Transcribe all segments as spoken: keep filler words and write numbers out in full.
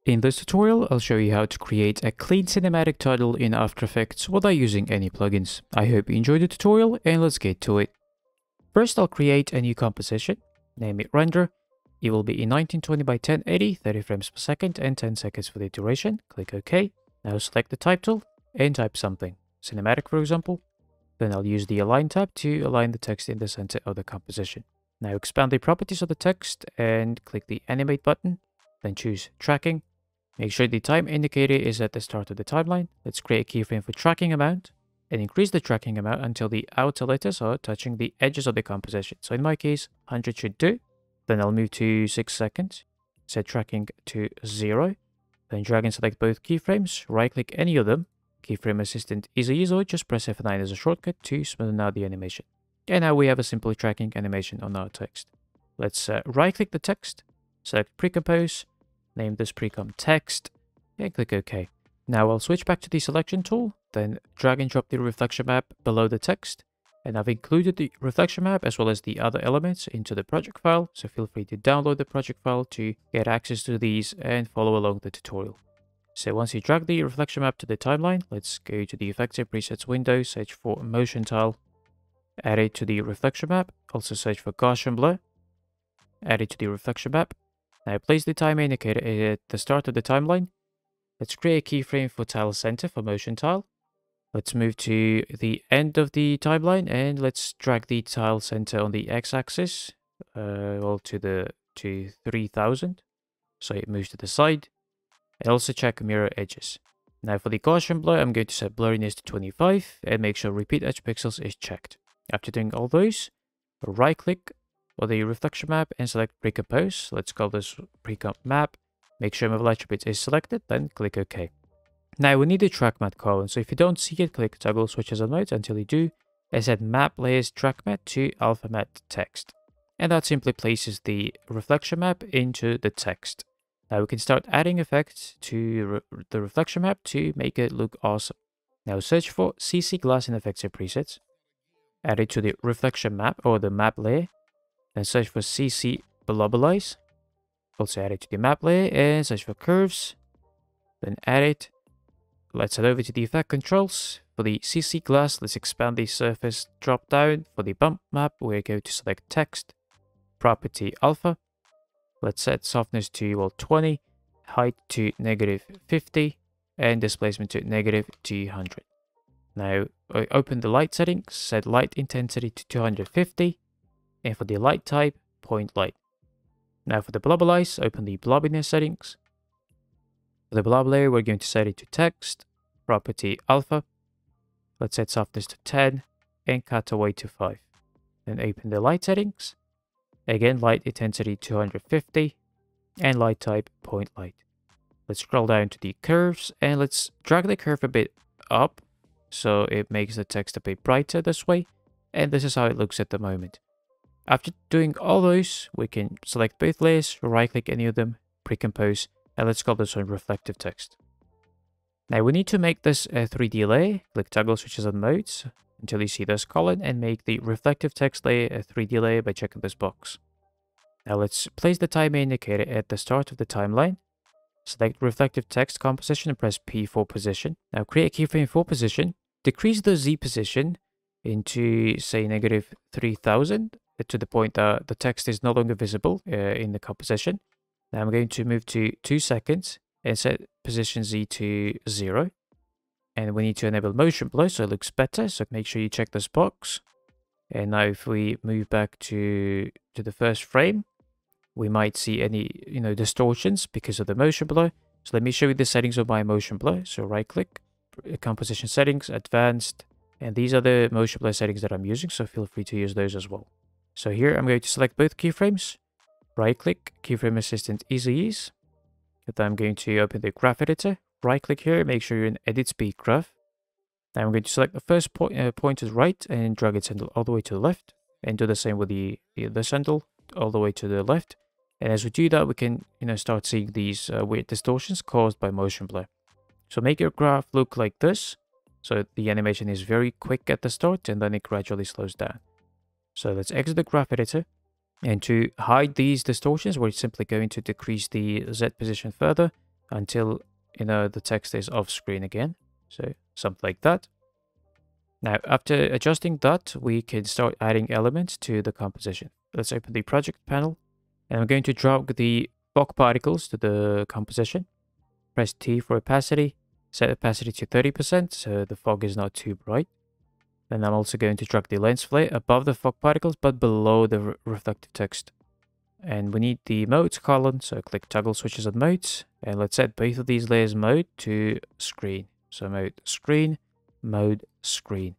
In this tutorial, I'll show you how to create a clean cinematic title in After Effects without using any plugins. I hope you enjoyed the tutorial and let's get to it. First, I'll create a new composition, name it Render. It will be in nineteen twenty by ten eighty, thirty frames per second and ten seconds for the duration. Click OK. Now select the type tool and type something, cinematic for example. Then I'll use the Align tab to align the text in the center of the composition. Now expand the properties of the text and click the Animate button. Then choose Tracking. Make sure the time indicator is at the start of the timeline. Let's create a keyframe for tracking amount and increase the tracking amount until the outer letters are touching the edges of the composition. So in my case, one hundred should do. Then I'll move to six seconds, set tracking to zero. Then drag and select both keyframes, right click any of them. Keyframe Assistant is easy, or just press F nine as a shortcut to smoothen out the animation. And now we have a simple tracking animation on our text. Let's uh, right click the text, select Precompose, name this precomp text, and click OK. Now I'll switch back to the selection tool, then drag and drop the reflection map below the text. And I've included the reflection map as well as the other elements into the project file, so feel free to download the project file to get access to these and follow along the tutorial. So once you drag the reflection map to the timeline, let's go to the Effective Presets window, search for Motion Tile, add it to the reflection map, also search for Gaussian Blur, add it to the reflection map. Now place the time indicator at the start of the timeline. Let's create a keyframe for Tile Center for Motion Tile. Let's move to the end of the timeline and let's drag the tile center on the x-axis, uh, well to the to three thousand, so it moves to the side. And also check mirror edges. Now for the Gaussian blur, I'm going to set blurriness to twenty-five and make sure repeat edge pixels is checked. After doing all those, right click on the reflection map and select Precompose. Let's call this Precomp Map. Make sure Move Attribute is selected, then click OK. Now we need a track matte column, so if you don't see it, click toggle switches on modes until you do, and set map layers track matte to alpha matte text. And that simply places the reflection map into the text. Now we can start adding effects to re the reflection map to make it look awesome. Now search for C C Glass in Effective Presets, add it to the reflection map or the map layer, then search for C C Globalize, also add it to the map layer and search for curves, then add it. Let's head over to the effect controls. For the C C glass, let's expand the surface drop down. For the bump map, we're going to select text, property alpha. Let's set softness to well twenty, height to negative fifty, and displacement to negative two hundred. Now open the light settings, set light intensity to two hundred fifty, and for the light type, point light. Now for the globalize, open the blobbiness settings. For the blob layer, we're going to set it to text, property alpha. Let's set softness to ten and cutaway to five. Then open the light settings. Again, light intensity two hundred fifty and light type point light. Let's scroll down to the curves and let's drag the curve a bit up so it makes the text a bit brighter this way. And this is how it looks at the moment. After doing all those, we can select both layers, right click any of them, Precompose. And let's call this one reflective text. Now we need to make this a three D layer. Click toggle switches on modes until you see this column and make the reflective text layer a three D layer by checking this box. Now let's place the time indicator at the start of the timeline. Select reflective text composition and press P for position. Now create a keyframe for position. Decrease the Z position into say negative three thousand to the point that the text is no longer visible uh, in the composition. Now I'm going to move to two seconds and set position Z to zero. And we need to enable motion blur so it looks better. So make sure you check this box. And now if we move back to, to the first frame, we might see any, you know, distortions because of the motion blur. So let me show you the settings of my motion blur. So right click, composition settings, advanced. And these are the motion blur settings that I'm using. So feel free to use those as well. So here I'm going to select both keyframes. Right click, Keyframe Assistant Easy Ease. Then I'm going to open the graph editor. Right click here, make sure you're in Edit Speed Graph. Now I'm going to select the first point, uh, point to the right and drag its handle all the way to the left. And do the same with the, the this handle all the way to the left. And as we do that, we can you know start seeing these uh, weird distortions caused by motion blur. So make your graph look like this. So the animation is very quick at the start and then it gradually slows down. So let's exit the graph editor. And to hide these distortions, we're simply going to decrease the Z position further. until, you know, the text is off screen again. So something like that. Now, after adjusting that, we can start adding elements to the composition. Let's open the project panel, and I'm going to drag the fog particles to the composition. Press T for opacity, set opacity to thirty percent so the fog is not too bright. Then I'm also going to drag the lens flare above the fog particles but below the re reflective text. And we need the modes column, so click toggle switches on modes, and let's set both of these layers mode to screen. So mode screen, mode screen.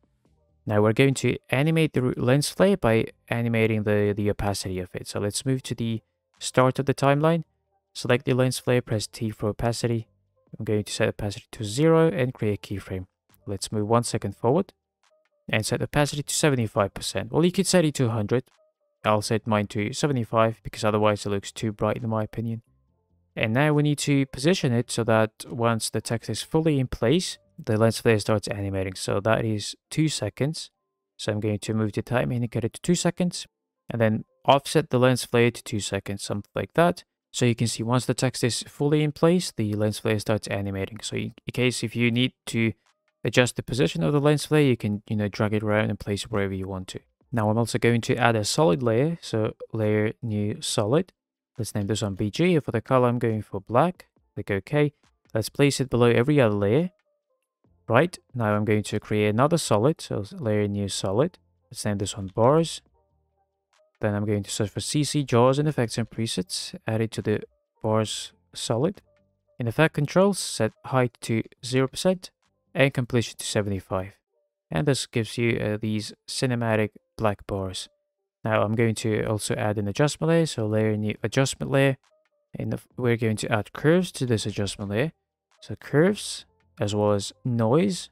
Now we're going to animate the lens flare by animating the, the opacity of it. So let's move to the start of the timeline. Select the lens flare, press T for opacity. I'm going to set opacity to zero and create a keyframe. Let's move one second forward and set opacity to seventy-five percent. Well, you could set it to one hundred. I'll set mine to seventy-five because otherwise it looks too bright in my opinion. And now we need to position it so that once the text is fully in place, the lens flare starts animating. So that is two seconds. So I'm going to move the time indicator to two seconds and then offset the lens flare to two seconds, something like that. So you can see once the text is fully in place, the lens flare starts animating. So in case if you need to adjust the position of the lens flare, you can, you know, drag it around and place it wherever you want to. Now I'm also going to add a solid layer. So layer new solid. Let's name this one B G. For the color, I'm going for black. Click OK. Let's place it below every other layer. Right, now I'm going to create another solid. So layer new solid. Let's name this one bars. Then I'm going to search for C C, jaws, and effects and presets. Add it to the bars solid. In effect controls, set height to zero percent and completion to seventy-five. And this gives you uh, these cinematic black bars. Now I'm going to also add an adjustment layer. So layer new adjustment layer. And we're going to add curves to this adjustment layer. So curves as well as noise.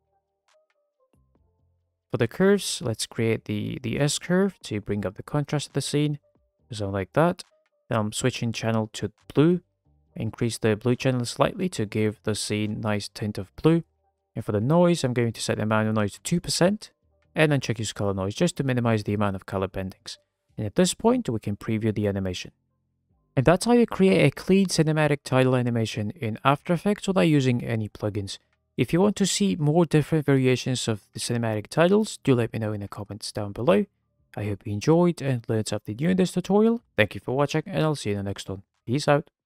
For the curves, let's create the, the S curve to bring up the contrast of the scene. So like that. Then I'm switching channel to blue. Increase the blue channel slightly to give the scene nice tint of blue. And for the noise, I'm going to set the amount of noise to two percent. And then check use color noise just to minimize the amount of color bendings. And at this point, we can preview the animation. And that's how you create a clean cinematic title animation in After Effects without using any plugins. If you want to see more different variations of the cinematic titles, do let me know in the comments down below. I hope you enjoyed and learned something new in this tutorial. Thank you for watching and I'll see you in the next one. Peace out.